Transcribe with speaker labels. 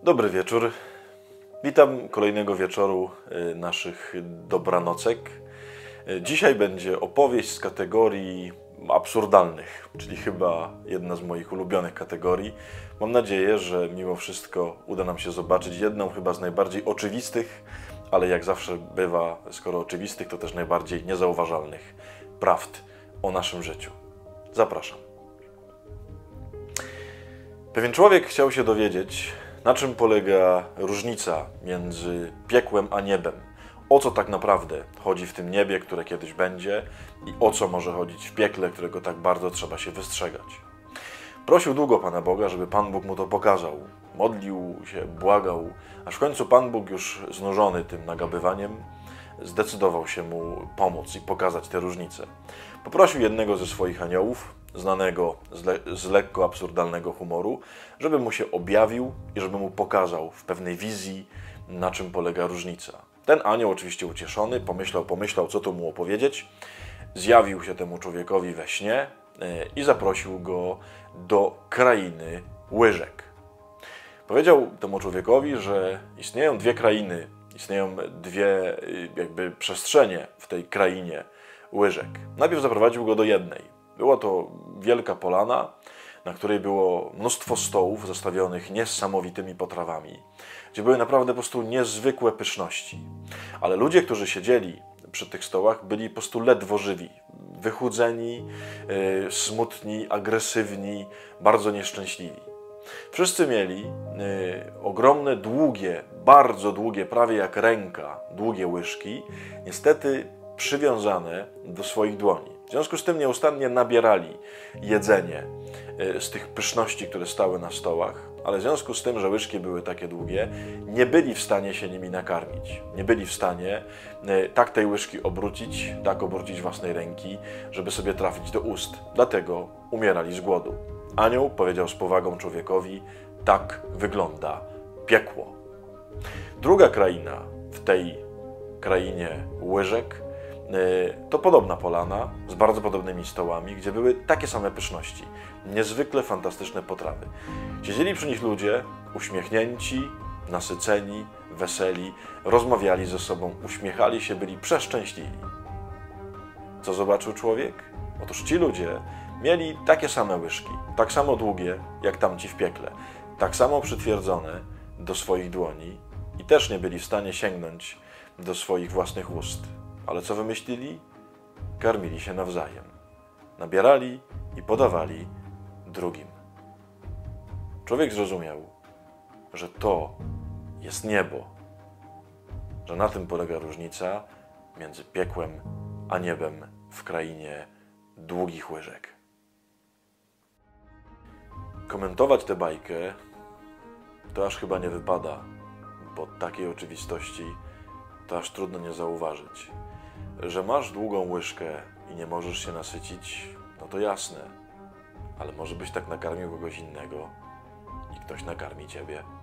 Speaker 1: Dobry wieczór. Witam kolejnego wieczoru naszych dobranocek. Dzisiaj będzie opowieść z kategorii absurdalnych, czyli chyba jedna z moich ulubionych kategorii. Mam nadzieję, że mimo wszystko uda nam się zobaczyć jedną chyba z najbardziej oczywistych, ale jak zawsze bywa, skoro oczywistych, to też najbardziej niezauważalnych prawd o naszym życiu. Zapraszam. Pewien człowiek chciał się dowiedzieć, na czym polega różnica między piekłem a niebem. O co tak naprawdę chodzi w tym niebie, które kiedyś będzie, i o co może chodzić w piekle, którego tak bardzo trzeba się wystrzegać. Prosił długo Pana Boga, żeby Pan Bóg mu to pokazał. Modlił się, błagał, aż w końcu Pan Bóg, już znużony tym nagabywaniem, zdecydował się mu pomóc i pokazać te różnice. Poprosił jednego ze swoich aniołów, znanego z lekko absurdalnego humoru, żeby mu się objawił i żeby mu pokazał w pewnej wizji, na czym polega różnica. Ten anioł, oczywiście ucieszony, pomyślał, co tu mu opowiedzieć, zjawił się temu człowiekowi we śnie i zaprosił go do krainy łyżek. Powiedział temu człowiekowi, że istnieją dwie krainy, istnieją dwie przestrzenie w tej krainie łyżek. Najpierw zaprowadził go do jednej. Była to wielka polana, na której było mnóstwo stołów zastawionych niesamowitymi potrawami, gdzie były naprawdę po prostu niezwykłe pyszności. Ale ludzie, którzy siedzieli przy tych stołach, byli po prostu ledwo żywi, wychudzeni, smutni, agresywni, bardzo nieszczęśliwi. Wszyscy mieli ogromne, długie, bardzo długie, prawie jak ręka, długie łyżki, niestety przywiązane do swoich dłoni. W związku z tym nieustannie nabierali jedzenie z tych pyszności, które stały na stołach, ale w związku z tym, że łyżki były takie długie, nie byli w stanie się nimi nakarmić. Nie byli w stanie tak tej łyżki obrócić, tak obrócić własnej ręki, żeby sobie trafić do ust. Dlatego umierali z głodu. Anioł powiedział z powagą człowiekowi: tak wygląda piekło. Druga kraina w tej krainie łyżek to podobna polana z bardzo podobnymi stołami, gdzie były takie same pyszności, niezwykle fantastyczne potrawy. Siedzieli przy nich ludzie uśmiechnięci, nasyceni, weseli, rozmawiali ze sobą, uśmiechali się, byli przeszczęśliwi. Co zobaczył człowiek? Otóż ci ludzie mieli takie same łyżki, tak samo długie jak tamci w piekle, tak samo przytwierdzone do swoich dłoni i też nie byli w stanie sięgnąć do swoich własnych ust. Ale co wymyślili? Karmili się nawzajem. Nabierali i podawali drugim. Człowiek zrozumiał, że to jest niebo, że na tym polega różnica między piekłem a niebem w krainie długich łyżek. Komentować tę bajkę to aż chyba nie wypada, bo takiej oczywistości to aż trudno nie zauważyć. Że masz długą łyżkę i nie możesz się nasycić, no to jasne, ale może byś tak nakarmił kogoś innego i ktoś nakarmi ciebie.